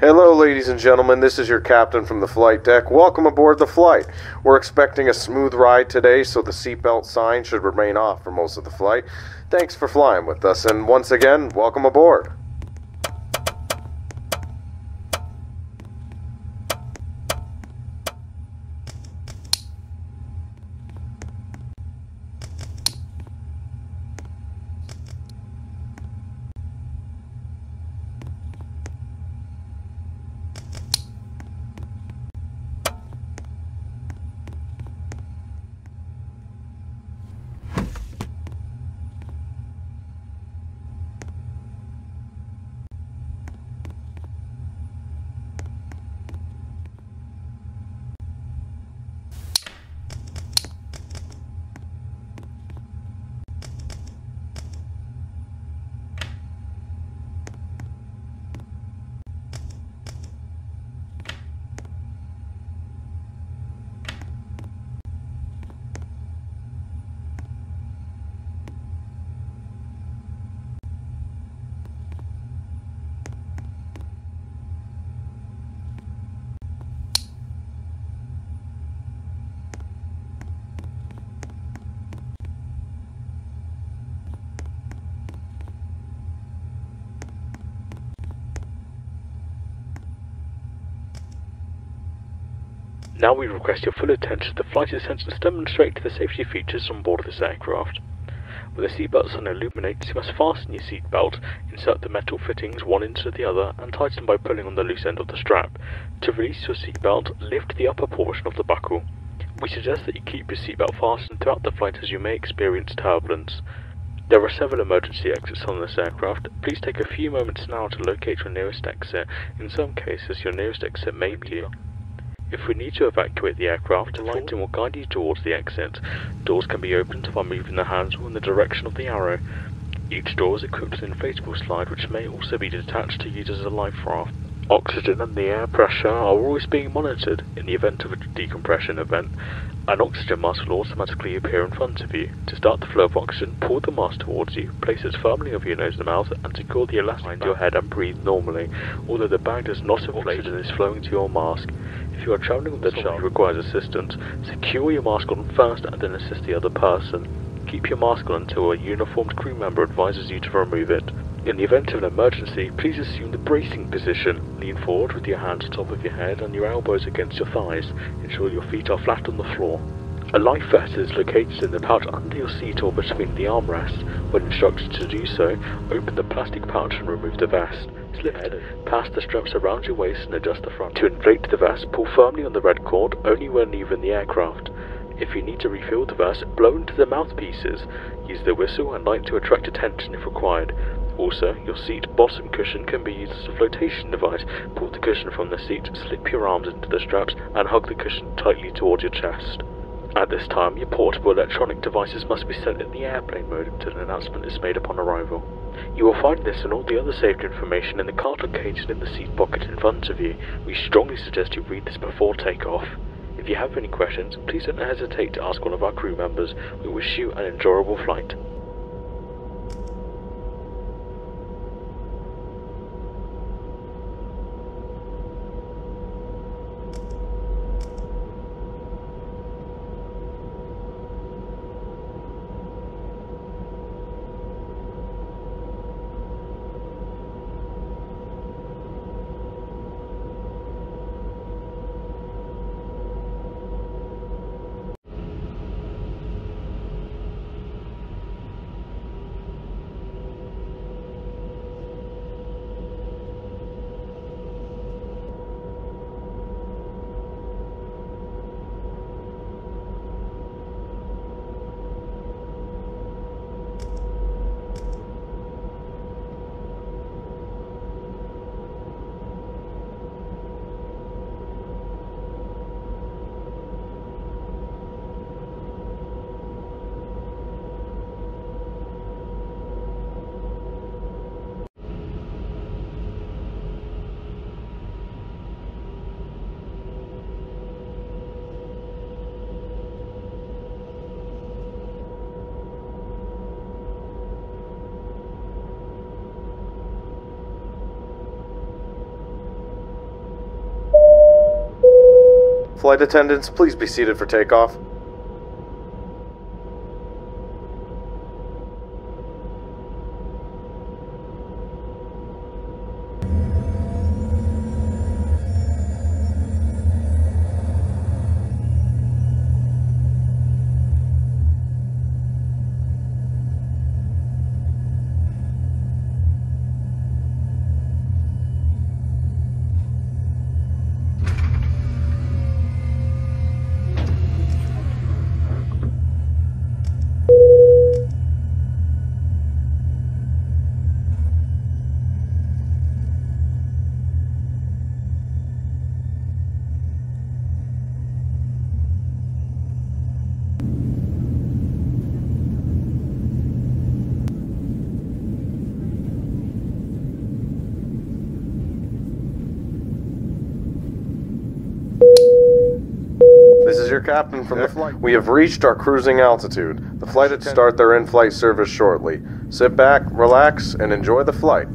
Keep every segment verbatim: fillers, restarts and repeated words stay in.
Hello ladies and gentlemen, this is your captain from the flight deck. Welcome aboard the flight. We're expecting a smooth ride today, so the seatbelt sign should remain off for most of the flight. Thanks for flying with us, and once again, welcome aboard. Now we request your full attention to the flight attendants demonstrate the safety features on board this aircraft. With the seatbelt sign illuminated, you must fasten your seatbelt, insert the metal fittings one into the other, and tighten by pulling on the loose end of the strap. To release your seatbelt, lift the upper portion of the buckle. We suggest that you keep your seatbelt fastened throughout the flight as you may experience turbulence. There are several emergency exits on this aircraft. Please take a few moments now to locate your nearest exit. In some cases, your nearest exit may be here. If we need to evacuate the aircraft, the lighting will guide you towards the exit. Doors can be opened by moving the handle in the direction of the arrow. Each door is equipped with an inflatable slide which may also be detached to use as a life raft. Oxygen and the air pressure are always being monitored. In the event of a decompression event, an oxygen mask will automatically appear in front of you. To start the flow of oxygen, pull the mask towards you, place it firmly over your nose and mouth, and secure the elastic behind your head and breathe normally, although the bag does not inflate and is flowing to your mask. If you are travelling with a child who requires assistance, secure your mask on first and then assist the other person. Keep your mask on until a uniformed crew member advises you to remove it. In the event of an emergency, please assume the bracing position. Lean forward with your hands on top of your head and your elbows against your thighs. Ensure your feet are flat on the floor. A life vest is located in the pouch under your seat or between the armrests. When instructed to do so, open the plastic pouch and remove the vest. Slip it, pass the straps around your waist and adjust the front. To inflate the vest, pull firmly on the red cord only when leaving the aircraft. If you need to refill the vest, blow into the mouthpieces. Use the whistle and light to attract attention if required. Also, your seat bottom cushion can be used as a flotation device. Pull the cushion from the seat, slip your arms into the straps, and hug the cushion tightly towards your chest. At this time, your portable electronic devices must be set in the airplane mode until an announcement is made upon arrival. You will find this and all the other safety information in the card located in the seat pocket in front of you. We strongly suggest you read this before takeoff. If you have any questions, please don't hesitate to ask one of our crew members. We wish you an enjoyable flight. Flight attendants, please be seated for takeoff. This is your captain from the flight. We have reached our cruising altitude. The flight attendants start their in-flight service shortly. Sit back, relax, and enjoy the flight.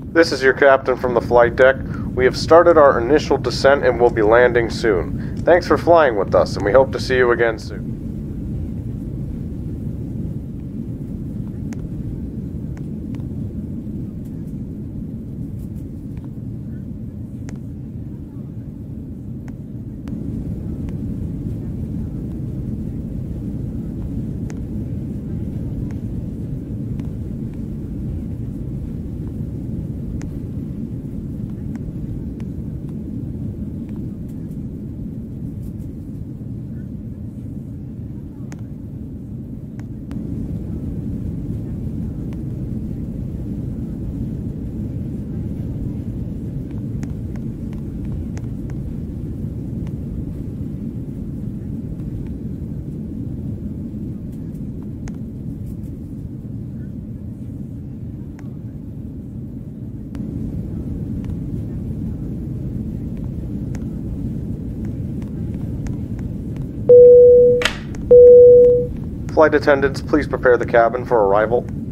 This is your captain from the flight deck. We have started our initial descent and will be landing soon. Thanks for flying with us, and we hope to see you again soon. Flight attendants, please prepare the cabin for arrival.